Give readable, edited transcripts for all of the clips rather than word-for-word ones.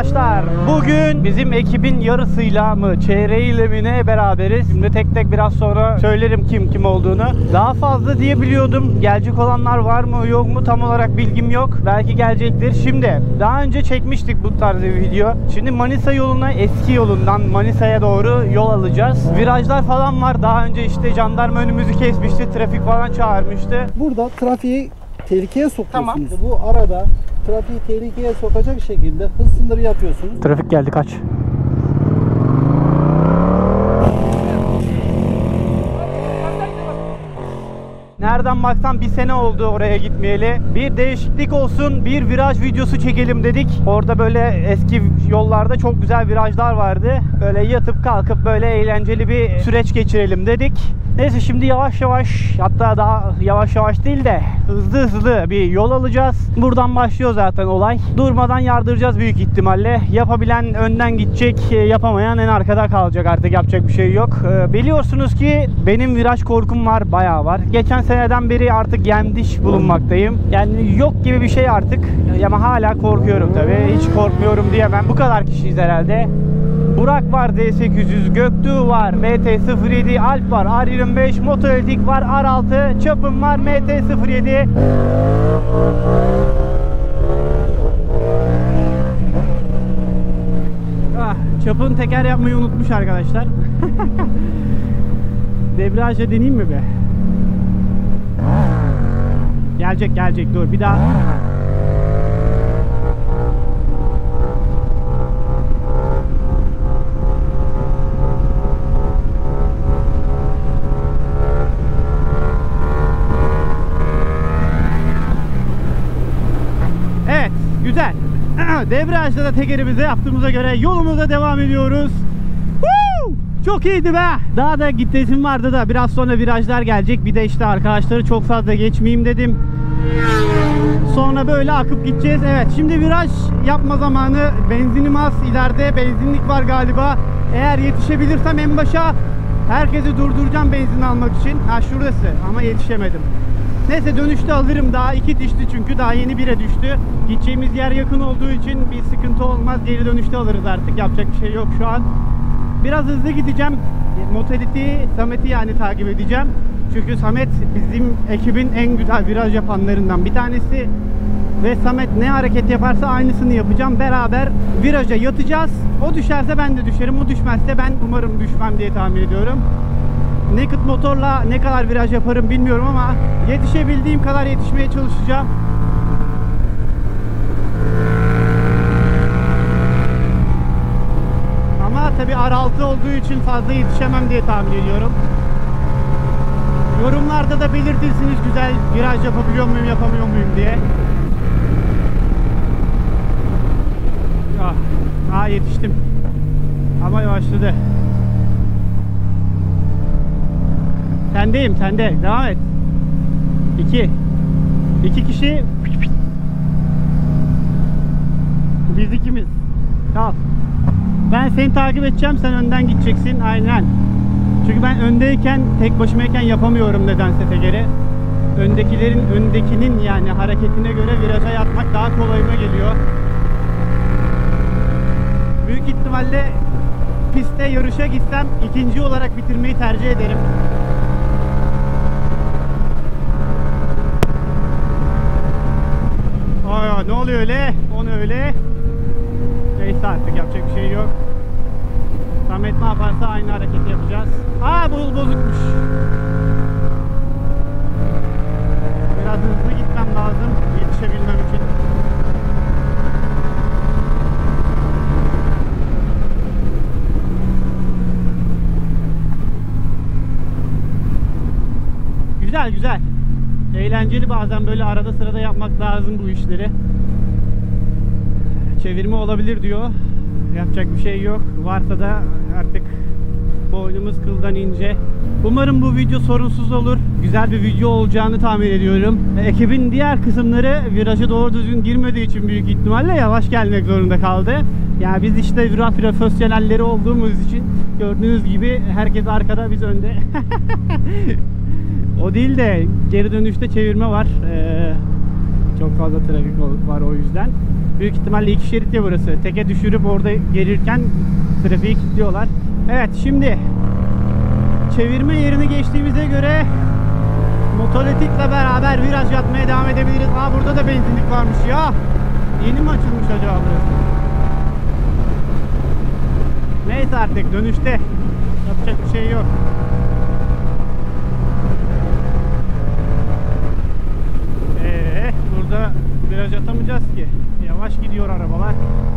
arkadaşlar. Bugün bizim ekibin yarısıyla mı, çeyreğiyle mi ne beraberiz. Şimdi tek tek biraz sonra söylerim kim olduğunu. Daha fazla diye biliyordum. Gelecek olanlar var mı yok mu tam olarak bilgim yok. Belki gelecektir. Şimdi daha önce çekmiştik bu tarz bir video. Şimdi Manisa yoluna, eski yolundan Manisa'ya doğru yol alacağız. Virajlar falan var. Daha önce işte jandarma önümüzü kesmişti. Trafik falan çağırmıştı. Burada trafiği tehlikeye sokuyorsunuz. Tamam. Bu arada trafiği tehlikeye sokacak şekilde hız sınırı yapıyorsunuz. Trafik geldi, kaç. Nereden baksan bir sene oldu oraya gitmeyeli. Bir değişiklik olsun, bir viraj videosu çekelim dedik. Orada böyle eski yollarda çok güzel virajlar vardı. Böyle yatıp kalkıp böyle eğlenceli bir süreç geçirelim dedik. Neyse şimdi yavaş yavaş, hatta daha yavaş yavaş değil de hızlı bir yol alacağız. Buradan başlıyor zaten olay. Durmadan yardıracağız büyük ihtimalle. Yapabilen önden gidecek, yapamayan en arkada kalacak, artık yapacak bir şey yok. Biliyorsunuz ki benim viraj korkum var, bayağı var. Geçen seneden beri artık yendiş bulunmaktayım. Yani yok gibi bir şey artık. Ama hala korkuyorum tabii. Hiç korkmuyorum diyemem. Bu kadar kişiyiz herhalde. Burak var, D800, Göktuğ var, MT-07, Alp var, R25, Motoeletik var, R6, Çapım var, MT-07. Çapın teker yapmayı unutmuş arkadaşlar. Debriyajla deneyeyim mi be? Gelecek, dur bir daha. Evet, güzel. Debriyajda da tekerimizi yaptığımıza göre yolumuza devam ediyoruz. Çok iyiydi be. Daha da gittesim vardı da biraz sonra virajlar gelecek. Bir de işte arkadaşları çok fazla geçmeyeyim dedim. Sonra böyle akıp gideceğiz. Evet, şimdi viraj yapma zamanı. Benzinim az. İleride benzinlik var galiba. Eğer yetişebilirsem en başa herkesi durduracağım benzin almak için. Ha, şurası ama yetişemedim. Neyse, dönüşte alırım. Daha 2 düştü çünkü daha yeni 1'e düştü. Gideceğimiz yer yakın olduğu için bir sıkıntı olmaz. Geri dönüşte alırız artık. Yapacak bir şey yok şu an. Biraz hızlı gideceğim. Motoledik'i, Samet'i yani takip edeceğim. Çünkü Samet bizim ekibin en güzel viraj yapanlarından bir tanesi. Ve Samet ne hareket yaparsa aynısını yapacağım. Beraber viraja yatacağız. O düşerse ben de düşerim. O düşmezse ben umarım düşmem diye tahmin ediyorum. Naked motorla ne kadar viraj yaparım bilmiyorum ama yetişebildiğim kadar yetişmeye çalışacağım. Ama tabii R6 olduğu için fazla yetişemem diye tahmin ediyorum. Yorumlarda da belirtirsiniz güzel viraj yapabiliyor muyum, yapamıyor muyum diye. Yetiştim. Ama yavaşladı. Sendeyim, sende. Devam et. 2 kişi. Biz ikimiz. Kal. Ben seni takip edeceğim, sen önden gideceksin. Aynen. Çünkü ben öndeyken, tek başımayken yapamıyorum nedense tekeri. Öndekinin yani hareketine göre viraja yatmak daha kolayıma geliyor. Büyük ihtimalle pistte yarışa gitsem ikinci olarak bitirmeyi tercih ederim. Ne oluyor öyle? Onu öyle. Neyse artık yapacak bir şey yok. Samet ne yaparsa aynı hareketi yapacağız. Bu bozukmuş. Biraz hızlı gitmem lazım yetişebilmem için. Güzel. Eğlenceli, bazen böyle arada sırada yapmak lazım bu işleri. Çevirme olabilir diyor. Yapacak bir şey yok. Varsa da artık boynumuz kıldan ince. Umarım bu video sorunsuz olur. Güzel bir video olacağını tahmin ediyorum. Ekibin diğer kısımları viraja doğru düzgün girmediği için büyük ihtimalle yavaş gelmek zorunda kaldı. Yani biz işte viraj profesyonelleri olduğumuz için gördüğünüz gibi herkes arkada, biz önde. O değil de geri dönüşte çevirme var. Çok fazla trafik var o yüzden. Büyük ihtimalle 2 şerit ya burası. Teke düşürüp orada gelirken trafiği kilitliyorlar. Evet, şimdi çevirme yerini geçtiğimize göre motosikletle beraber viraj yapmaya devam edebiliriz. Aa, burada da benzinlik varmış ya. Yeni mi açılmış acaba burası? Neyse, artık dönüşte yapacak bir şey yok. Burada viraj atamayacağız ki. Yavaş gidiyor arabalar.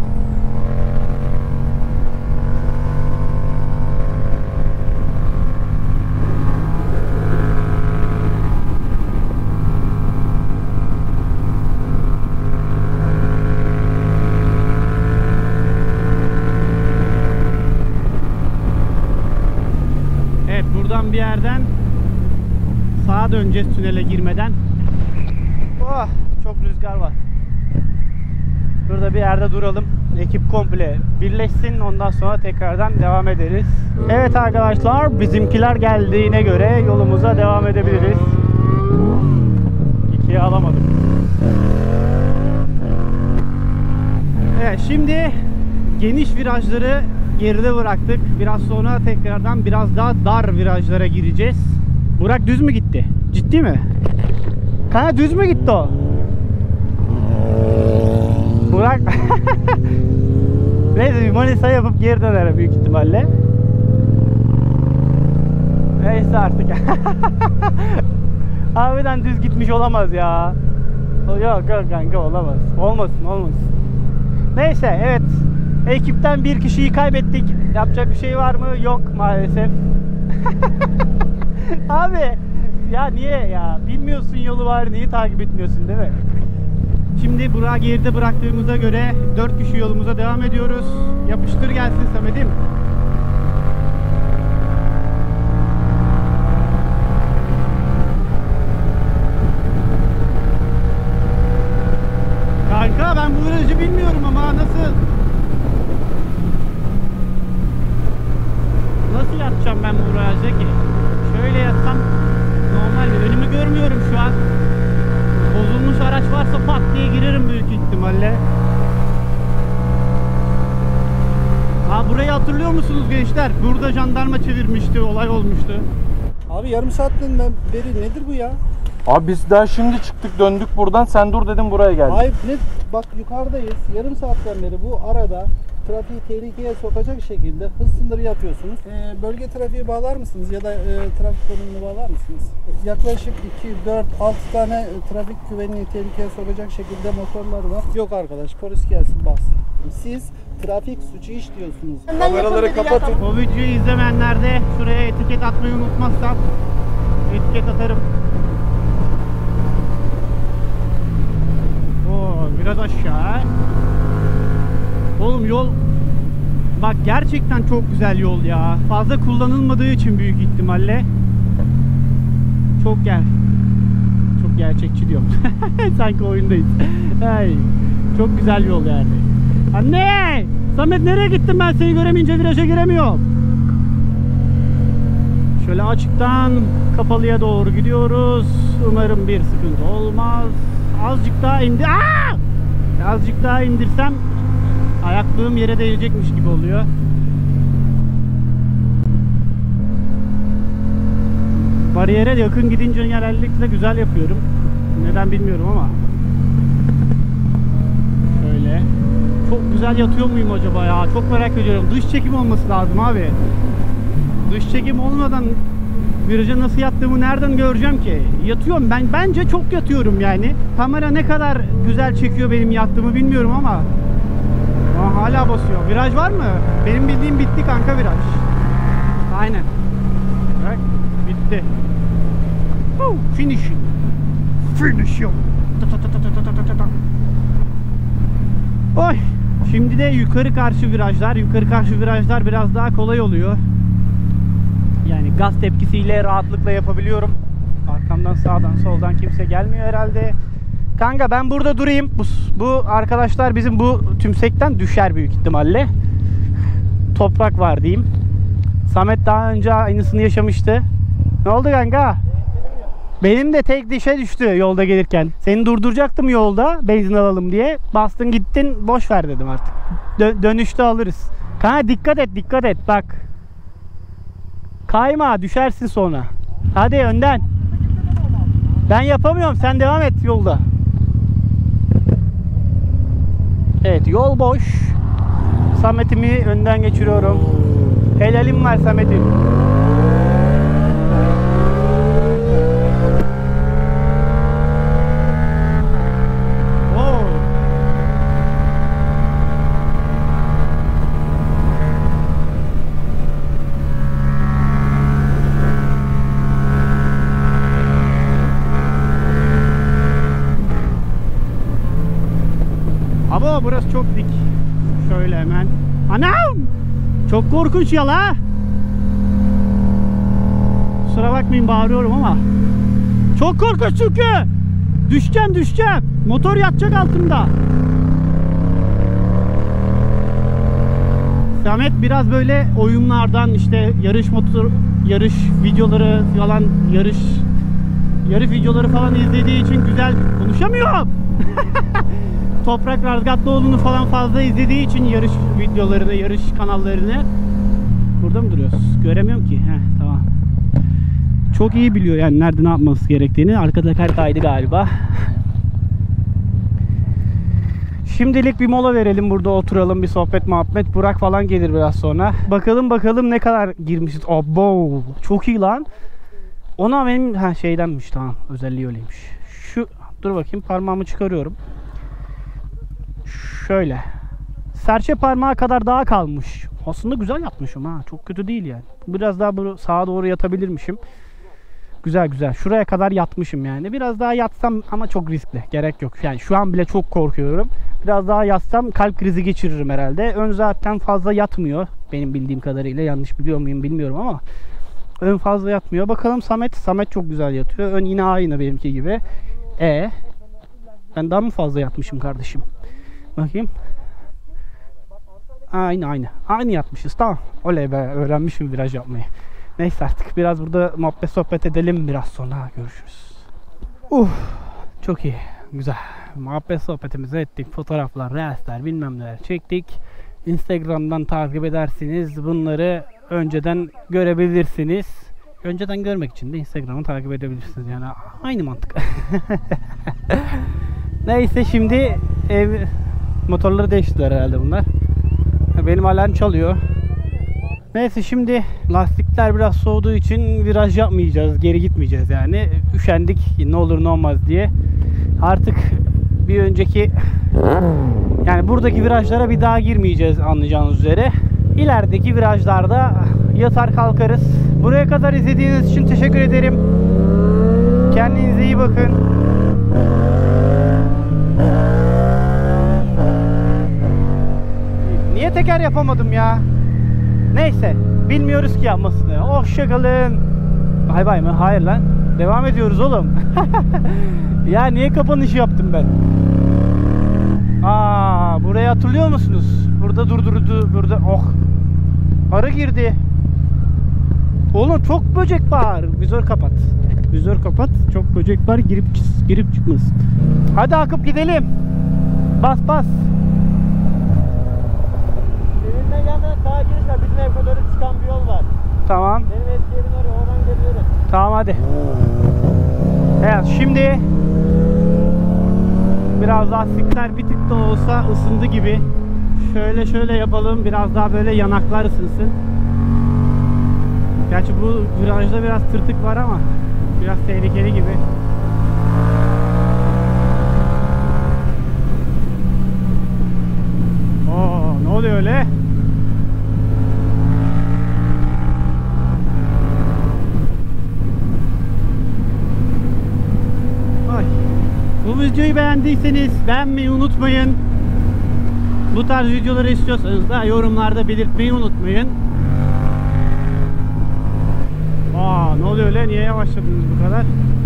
Evet, buradan bir yerden sağa döneceğiz tünele girmeden. Oh, çok rüzgar var. Burada bir yerde duralım. Ekip komple birleşsin. Ondan sonra tekrardan devam ederiz. Evet arkadaşlar, bizimkiler geldiğine göre yolumuza devam edebiliriz. 2'ye alamadım. Evet, şimdi geniş virajları geride bıraktık. Biraz sonra tekrardan biraz daha dar virajlara gireceğiz. Burak düz mü gitti? Ciddi mi? Kanka düz mü gitti o? Burak neyse, bir manisa yapıp geri döner büyük ihtimalle. Neyse artık. Harbiden düz gitmiş olamaz ya. Yok kanka, olamaz. Olmasın. Neyse, evet. Ekipten bir kişiyi kaybettik. Yapacak bir şey var mı? Yok maalesef. Abi ya niye ya? Bilmiyorsun yolu var, niye takip etmiyorsun değil mi? Şimdi Burak'ı geride bıraktığımıza göre 4 kişi yolumuza devam ediyoruz. Yapıştır gelsin Samet'im. Kanka ben bu virajı bilmiyorum ama nasıl yatacağım ben bu viraja ki? Şöyle yatsam normal mi? Önümü görmüyorum şu an. Bozulmuş araç varsa pat diye girerim büyük ihtimalle. Ha, burayı hatırlıyor musunuz gençler? Burada jandarma çevirmişti, olay olmuştu. Abi yarım saatten beri nedir bu ya? Abi biz daha şimdi çıktık, döndük buradan, sen dur dedim, buraya geldik. Hayır, bak yukarıdayız. Yarım saatten beri bu arada trafiği tehlikeye sokacak şekilde hız sınırı yapıyorsunuz. Bölge trafiği bağlar mısınız ya da trafik konumunu bağlar mısınız? Yaklaşık 2, 4, 6 tane trafik güvenliği tehlikeye sokacak şekilde motorlar var. Yok arkadaş, polis gelsin bassın. Siz trafik suçu işliyorsunuz. Kameraları kapatın. O videoyu izlemeyenler de şuraya etiket atmayı unutmazsam etiket atarım. Oo, biraz aşağı. Oğlum yol bak gerçekten çok güzel yol ya. Fazla kullanılmadığı için büyük ihtimalle. Çok gerçekçi diyorum. Sanki oyundayız. Ay, çok güzel yol yani. Anne! Samet nereye gittin, ben seni göremeyince viraja giremiyorum. Şöyle açıktan kapalıya doğru gidiyoruz. Umarım bir sıkıntı olmaz. Azıcık daha azıcık daha indirsem ayaklığım yere değecekmiş gibi oluyor. Bariyere yakın gidince genellikle güzel yapıyorum. Neden bilmiyorum ama. Şöyle. Çok güzel yatıyor muyum acaba ya? Çok merak ediyorum. Dış çekim olması lazım abi. Dış çekim olmadan viraja nasıl yattığımı nereden göreceğim ki? Yatıyorum ben. Bence çok yatıyorum yani. Kamera ne kadar güzel çekiyor benim yattığımı bilmiyorum ama. Aa, hala basıyor. Viraj var mı? Benim bildiğim bitti kanka viraj. Aynen. Bak bitti. Finish. Finish yok. Oy. Şimdi de yukarı karşı virajlar. Yukarı karşı virajlar biraz daha kolay oluyor. Yani gaz tepkisiyle rahatlıkla yapabiliyorum. Arkamdan, sağdan, soldan kimse gelmiyor herhalde. Kanka ben burada durayım. Bu arkadaşlar bizim bu tümsekten düşer büyük ihtimalle. Toprak var diyeyim. Samet daha önce aynısını yaşamıştı. Ne oldu kanka? Benim de tek dişe düştü yolda gelirken. Seni durduracaktım yolda benzin alalım diye. Bastın gittin, boş ver dedim artık. Dönüşte alırız. Kanka dikkat et bak. Kayma, düşersin sonra. Hadi önden. Ben yapamıyorum, sen devam et yolda. Evet, yol boş. Samet'imi önden geçiriyorum. Helalim var Samet'im. Ama burası çok dik. Şöyle hemen. Anam! Çok korkunç ya la. Kusura bakmayın, bağırıyorum ama. Çok korkunç çünkü. Düşeceğim. Motor yatacak altımda. Samet biraz böyle oyunlardan, işte yarış videoları falan, yarış videoları falan izlediği için güzel konuşamıyorum. Toprak Razgatlıoğlu'nu falan fazla izlediği için yarış videolarını, yarış kanallarını. Burada mı duruyoruz? Göremiyorum ki. Heh, tamam. Çok iyi biliyor yani nerede ne yapması gerektiğini. Arka teker kaydı galiba. Şimdilik bir mola verelim, burada oturalım, bir sohbet muhabbet. Burak falan gelir biraz sonra. Bakalım ne kadar girmişiz. Abo, çok iyi lan. Ona benim şeydenmiş, tamam, özelliği öyleymiş. Dur bakayım, parmağımı çıkarıyorum. Şöyle. Serçe parmağı kadar daha kalmış. Aslında güzel yapmışım ha. Çok kötü değil yani. Biraz daha sağa doğru yatabilirmişim. Güzel. Şuraya kadar yatmışım yani. Biraz daha yatsam ama çok riskli. Gerek yok. Yani şu an bile çok korkuyorum. Biraz daha yatsam kalp krizi geçiririm herhalde. Ön zaten fazla yatmıyor. Benim bildiğim kadarıyla. Yanlış biliyor muyum bilmiyorum ama. Ön fazla yatmıyor. Bakalım Samet çok güzel yatıyor. Ön yine aynı benimki gibi. Ben daha mı fazla yatmışım kardeşim? Bakayım. Aynı yatmışız, tamam. Oley be, öğrenmişim viraj yapmayı. Neyse, artık biraz burada muhabbet sohbet edelim, biraz sonra görüşürüz. Çok iyi, güzel. Muhabbet sohbetimizi ettik. Fotoğraflar, reelsler, bilmem neler çektik. Instagram'dan takip edersiniz. Bunları önceden görebilirsiniz. Önceden görmek için de Instagram'ı takip edebilirsiniz. Yani aynı mantık. Neyse, şimdi motorları değiştirdiler herhalde bunlar. Benim alarm çalıyor. Neyse, şimdi lastikler biraz soğuduğu için viraj yapmayacağız. Geri gitmeyeceğiz yani. Üşendik ne olur ne olmaz diye. Artık bir önceki, yani buradaki virajlara bir daha girmeyeceğiz anlayacağınız üzere. İlerideki virajlarda yatar kalkarız. Buraya kadar izlediğiniz için teşekkür ederim. Kendinize iyi bakın. Niye teker yapamadım ya? Neyse, bilmiyoruz ki yapmasını. Hoşçakalın. Bay bay mı? Hayır lan. Devam ediyoruz oğlum. Ya niye kapanışı yaptım ben? Burayı hatırlıyor musunuz? Burada durdurdu. Burada arı girdi. Oğlum çok böcek var. Vizör kapat. Çok böcek var. Girip çıkmaz. Hadi akıp gidelim. Bas. Evinden gelmeden sağa giriş var. Bizim ev kadar çıkan bir yol var. Tamam. Benim eski evim oraya. Oradan geliyorum. Tamam hadi. Evet, şimdi biraz lastikler bir tık da olsa ısındı gibi. Şöyle yapalım. Biraz daha böyle yanaklar ısınsın. Gerçi bu virajda biraz tırtık var ama biraz tehlikeli gibi. Ne oluyor öyle? Bu videoyu beğendiyseniz beğenmeyi unutmayın. Bu tarz videoları istiyorsanız da yorumlarda belirtmeyi unutmayın. Ne oluyor öyle? Niye yavaşladınız bu kadar?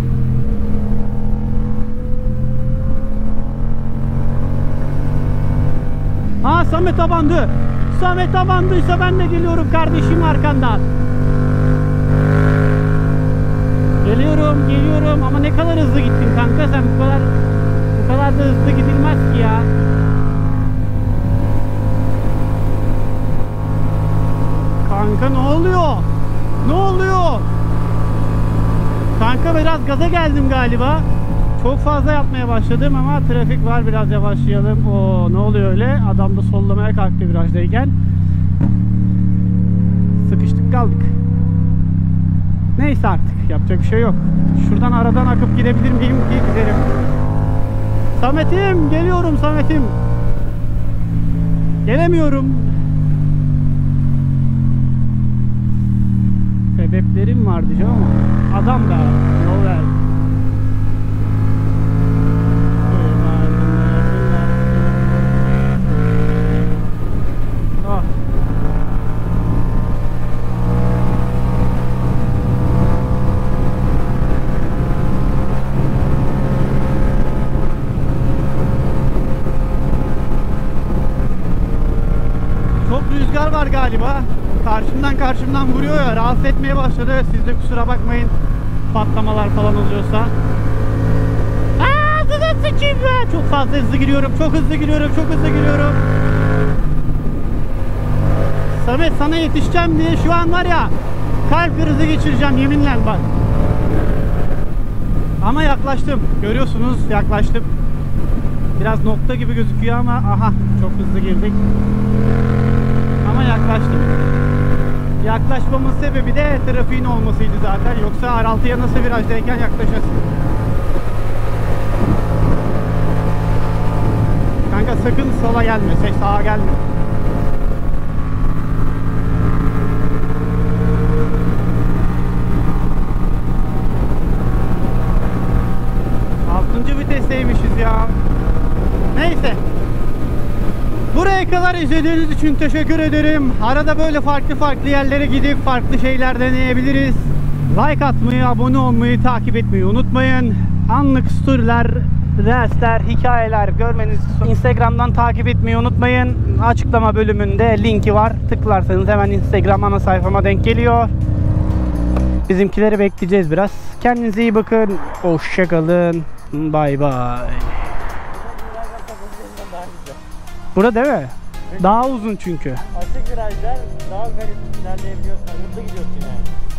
Samet abandı. Samet abandıysa ben de geliyorum kardeşim arkandan. Geliyorum ama ne kadar hızlı gittin kanka sen, bu kadar da hızlı gidilmez ki ya. Kanka ne oluyor? Ne oluyor? Kanka biraz gaza geldim galiba. Çok fazla yapmaya başladım ama trafik var, biraz yavaşlayalım. Oo, ne oluyor öyle? Adam da sollamaya kalktı virajdayken. Sıkıştık kaldık. Neyse artık yapacak bir şey yok. Şuradan aradan akıp gidebilir miyim ki giderim. Samet'im, geliyorum Samet'im. Gelemiyorum. Sebeplerim var diyeceğim ama adam da yol verdi. Ah. Çok rüzgar var galiba. Karşımdan vuruyor ya, rahatsız etmeye başladı. Siz de kusura bakmayın patlamalar falan oluyorsa. Ağzına sıçayım be! Çok fazla hızlı giriyorum, çok hızlı giriyorum. Samet, sana yetişeceğim diye şu an var ya, kalp krizi geçireceğim yeminle bak. Ama yaklaştım, görüyorsunuz, yaklaştım. Biraz nokta gibi gözüküyor ama aha, çok hızlı girdik. Ama yaklaştım. Yaklaşmamın sebebi de trafiğin olmasıydı zaten. Yoksa R6'ya nasıl virajdayken yaklaşırsın. Kanka sakın sola gelme, sağa gelme. Altıncı vitesteymişiz ya. Neyse. Buraya kadar izlediğiniz için teşekkür ederim. Arada böyle farklı yerlere gidip farklı şeyler deneyebiliriz. Like atmayı, abone olmayı, takip etmeyi unutmayın. Anlık storyler, reelsler, hikayeler görmeniz için Instagram'dan takip etmeyi unutmayın. Açıklama bölümünde linki var. Tıklarsanız hemen Instagram ana sayfama denk geliyor. Bizimkileri bekleyeceğiz biraz. Kendinize iyi bakın. Hoşça kalın. Bay bay. Burada değil mi? Daha uzun çünkü. Açık virajlar daha garip ilerleyebiliyorsun. Hızlı gidiyorsun yani.